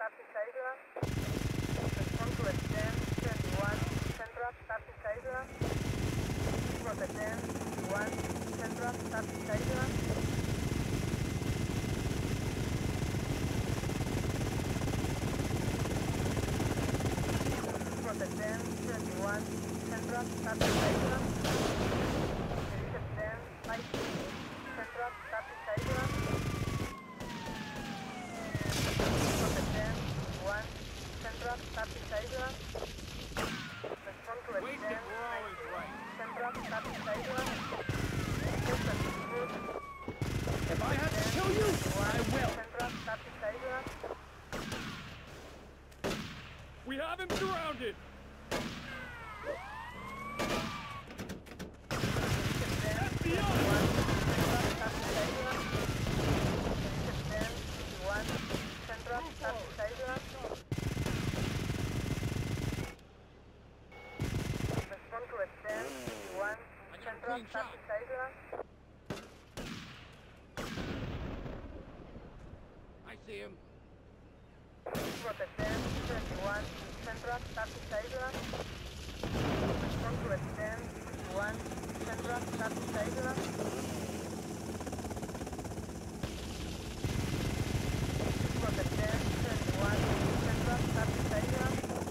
Stapelsager. Respond to extend 21 Central Stapelsager. Equals extend 1 Central Stapelsager. Equals extend 21 Central Stapelsager. Release extend 5 Central Stapelsager. One Central Stapelsager. Respond to extend 19 Central Stapelsager. If I have to kill you, I will. Central Stapelsager. We have him surrounded. Central Stapelsager. Respond to extend 1 Central Stapelsager. I see him. Equals extend 21 Central Stapelsager. Respond to extend 1 Central Stapelsager. Equals extend 21 Central Stapelsager.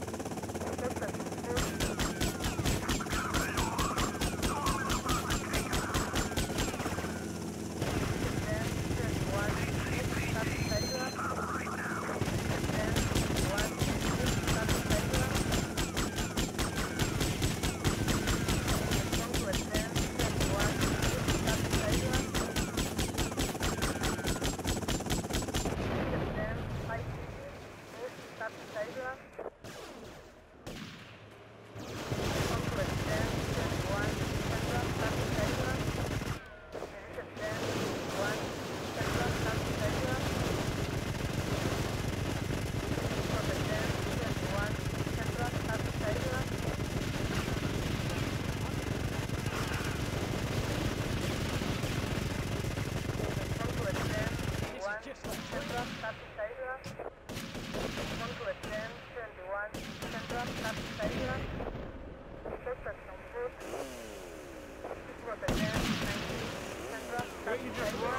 Central Stapelsager. Respond to extend 21 Central Stapelsager. Suspect on foot. Equals extend 19 Central Stapelsager.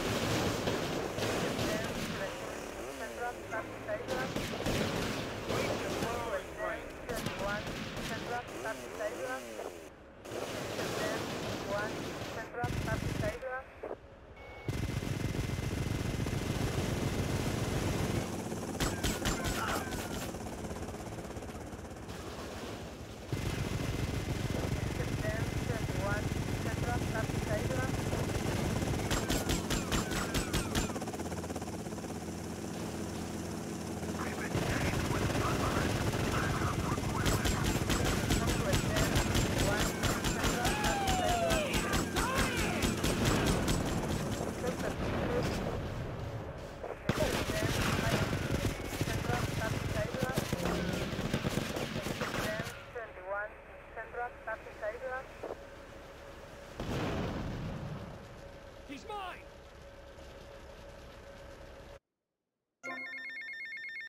Extend 17 Central Stapelsager. Equals extend 21 Central Stapelsager.